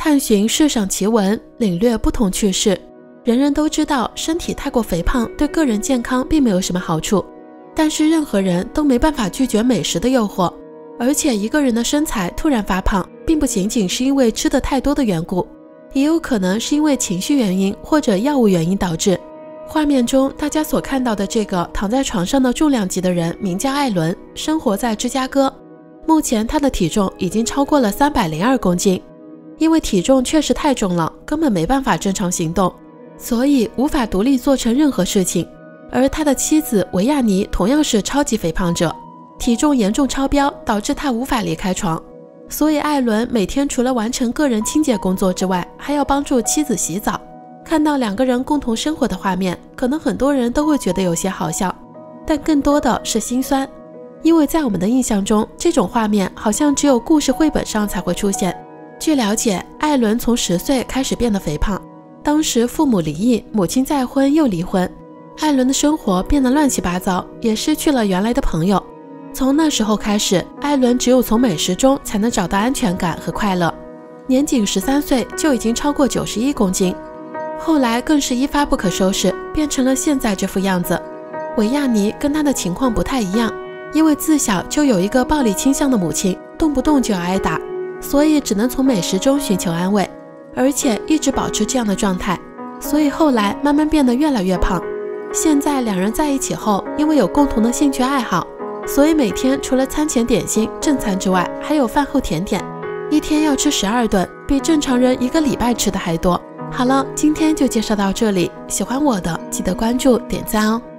探寻世上奇闻，领略不同趣事。人人都知道身体太过肥胖对个人健康并没有什么好处，但是任何人都没办法拒绝美食的诱惑。而且一个人的身材突然发胖，并不仅仅是因为吃的太多的缘故，也有可能是因为情绪原因或者药物原因导致。画面中大家所看到的这个躺在床上的重量级的人名叫艾伦，生活在芝加哥。目前他的体重已经超过了302公斤，因为体重确实太重了，根本没办法正常行动，所以无法独立做成任何事情。而他的妻子维亚妮同样是超级肥胖者，体重严重超标，导致他无法离开床。所以艾伦每天除了完成个人清洁工作之外，还要帮助妻子洗澡。看到两个人共同生活的画面，可能很多人都会觉得有些好笑，但更多的是心酸。因为在我们的印象中，这种画面好像只有故事绘本上才会出现。据了解，艾伦从10岁开始变得肥胖，当时父母离异，母亲再婚又离婚，艾伦的生活变得乱七八糟，也失去了原来的朋友。从那时候开始，艾伦只有从美食中才能找到安全感和快乐。年仅13岁就已经超过91公斤，后来更是一发不可收拾，变成了现在这副样子。维亚妮跟他的情况不太一样，因为自小就有一个暴力倾向的母亲，动不动就要挨打，所以只能从美食中寻求安慰，而且一直保持这样的状态，所以后来慢慢变得越来越胖。现在两人在一起后，因为有共同的兴趣爱好，所以每天除了餐前点心正餐之外，还有饭后甜点，一天要吃12顿，比正常人1个礼拜吃的还多。好了，今天就介绍到这里，喜欢我的记得关注点赞哦。